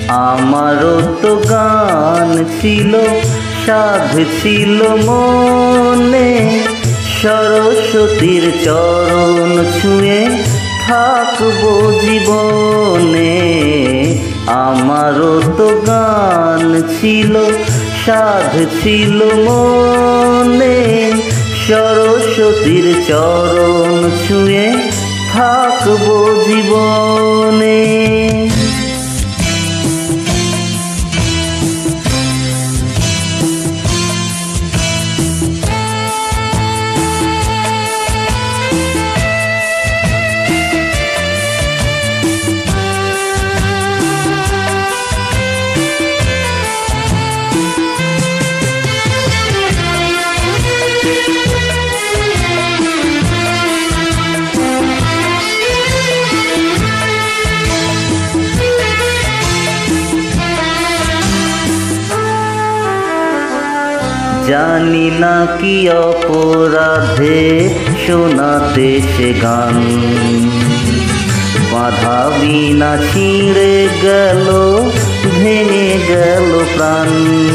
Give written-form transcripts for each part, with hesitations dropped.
আমারও তো গান ছিল, সাধ ছিল মনে, সরস্বতীর চরণ ছুঁয়ে থাকবো জীবনে। আমারও তো গান ছিল, সাধ ছিল মনে, সরস্বতীর চরণ ছুঁয়ে থাকবো জীবনে। জানি না কি অপরাধে শোনাতে সে গান, বাধা বিনা ছিঁড়ে গেল, ভেঙে গেল প্রাণ।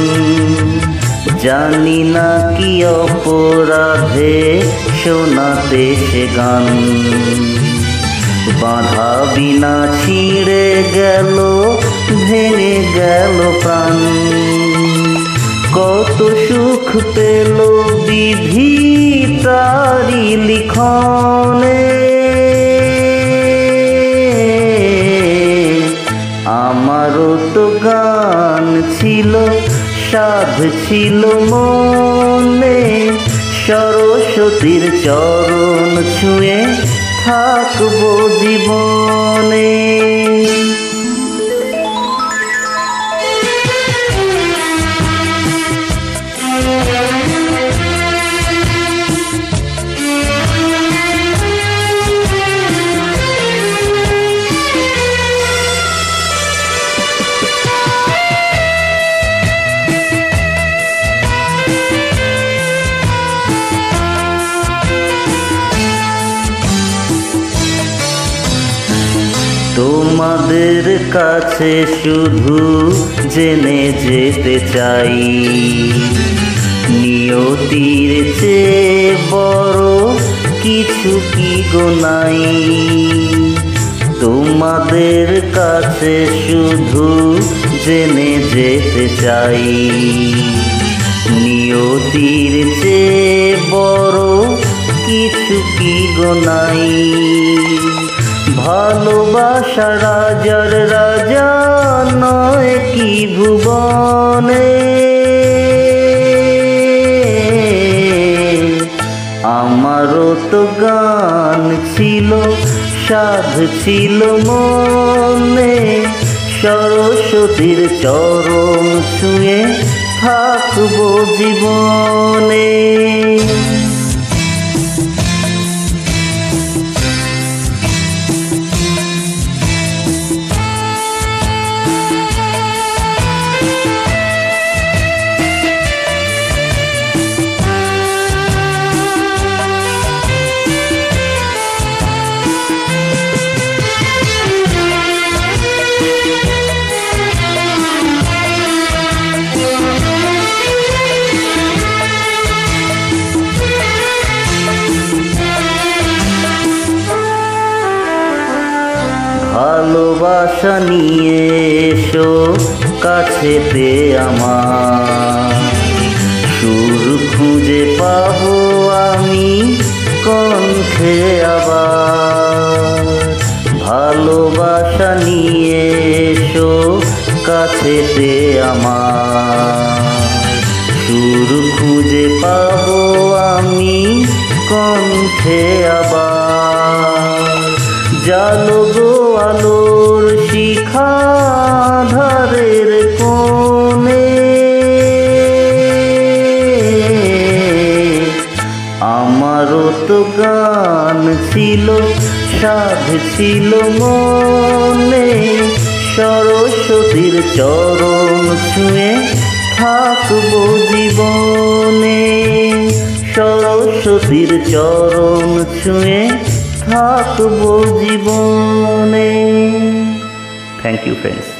জানি না কি অপরাধে শোনাতে সে গান, বাধা বিনা ছিঁড়ে গেল, ভেঙে গেল প্রাণ। কত সুখ পেল বিধি তারি লিখনে, আমারও তো গান ছিল, সাধ ছিল মনে, সরস্বতীর চরণ ছুঁয়ে থাকবো জীবনে। তোমাদের কাছে শুধু জেনে যেতে চাই, নিয়তির চেয়ে বড় কিছু কি গো নাই। তোমাদের কাছে শুধু জেনে যেতে চাই, নিয়তির চেয়ে বড় কিছু কি গো নাই। ভালোবাসা রাজার রাজা নয় কি ভুবনে, আমারও তো গান ছিল, সাধ ছিল মনে, সরস্বতীর চরণ ছুঁয়ে থাকবো জীবনে। ভালোবাসা নিয়ে এসো কাছেতে আমার, সুর খুঁজে পাবো আমি কণ্ঠে আবার। ভালোবাসা নিয়ে এসো কাছেতে আমার, সুর খুঁজে পাবো আমি কণ্ঠে আবার। জালো গো আলোর শিখা ধারের কোণে, আমারও তো গান ছিল, সাধ ছিল মনে, সরস্বতীর চরণ ছুঁয়ে থাকবো জীবনে। সরস্বতীর চরণ ছুঁয়ে থাকবো জীবনে। Thank you friends.